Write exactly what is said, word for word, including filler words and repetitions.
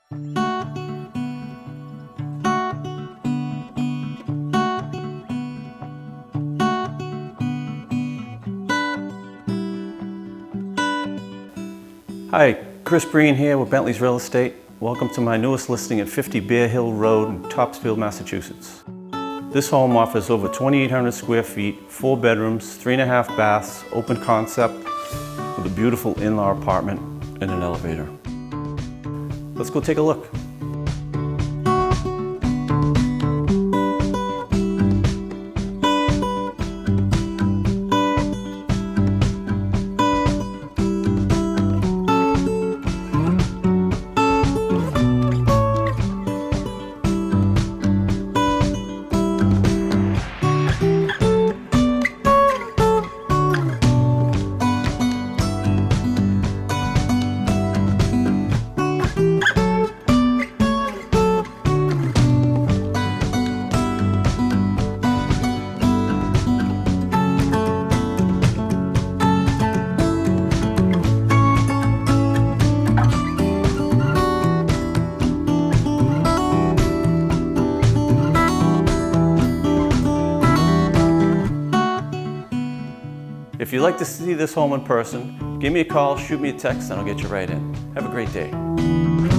Hi, Chris Breen here with Bentley's Real Estate. Welcome to my newest listing at fifty Bear Hill Road in Topsfield, Massachusetts. This home offers over twenty-eight hundred square feet, four bedrooms, three and a half baths, open concept, with a beautiful in-law apartment and an elevator. Let's go take a look. If you'd like to see this home in person, give me a call, shoot me a text, and I'll get you right in. Have a great day.